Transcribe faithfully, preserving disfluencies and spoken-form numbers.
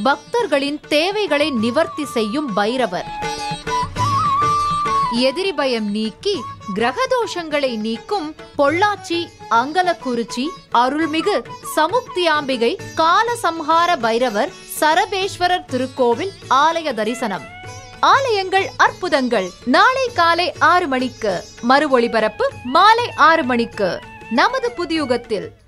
பக்தர்களின் தேவைகளை நிவர்த்தி செய்யும் பைரவர். எதிரி பயம் நீக்கி கிரகதோஷங்களை நீக்கும் பொள்ளாச்சி அங்கலக்குறிச்சி அருள்மிகு சமுக்தியாம்பிகை காலசம்ஹார பைரவர் சரபேஸ்வரர் திருக்கோவில் ஆலய தரிசனம். ஆலயங்கள் அற்புதங்கள் நாளை காலை ஆறு மணிக்கு, மறு ஒளிபரப்பு மாலை ஆறு மணிக்கு நமது புதியுகத்தில்.